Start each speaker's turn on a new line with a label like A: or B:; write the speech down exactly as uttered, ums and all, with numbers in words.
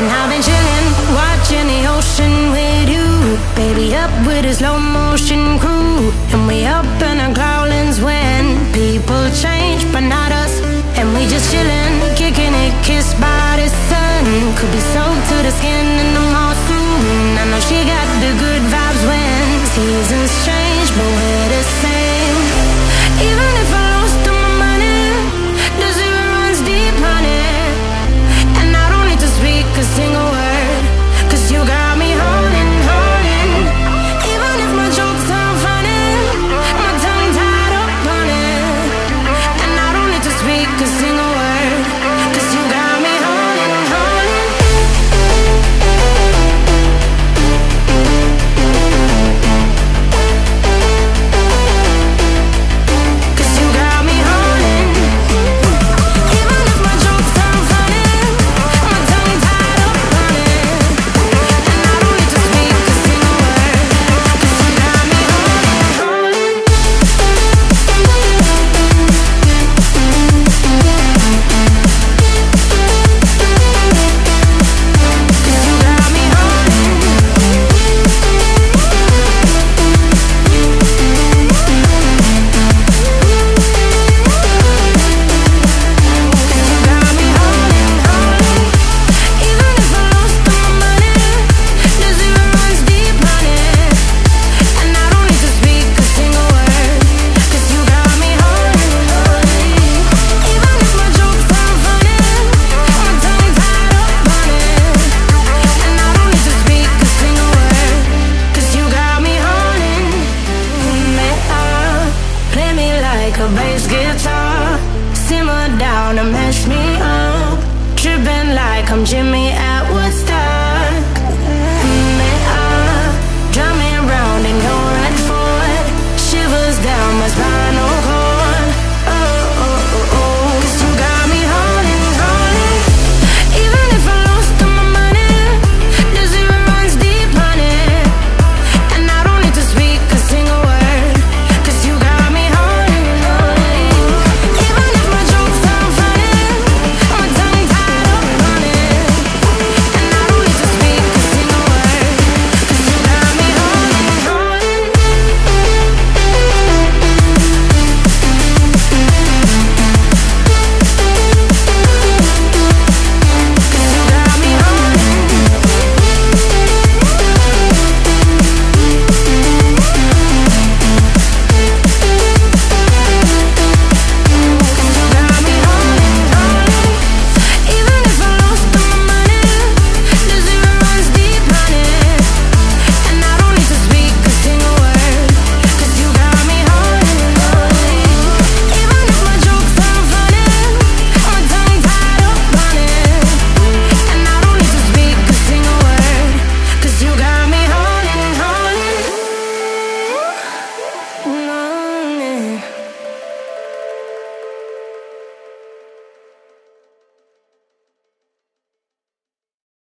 A: And I've been chilling, watching the ocean with you. Baby up with a slow motion crew. And we up in our growlings when people change, but not us. And we just chillin', kicking it, kissed by the sun. Could be soaked to the skin in the mall soon. I know she got the good vibes when seasons change, but we're the same. Even if I lost all my money, the zero runs deep, honey. And I don't need to speak a single word, cause you got me holding, holding. Even if my jokes sound funny, my tongue tied up on it. And I don't need to speak a single word, cause you got me holding, holding. Cause you got me holding. Even if my jokes sound funny, my tongue tied up on it. And I don't need to speak a single word, cause you got me holding, holding. Cause you got me holding. Cause you got me holding, holding. Even if I lost all my money, the zero runs deep, honey. And I don't need to speak a single word, cause you got me holding, holding. Even if my jokes sound funny, my tongue tied up on it. And I don't need to speak a single word, cause you got me holding me up. Play me like a bass guitar, simmer down and mash me up. Tripping like I'm Jimmy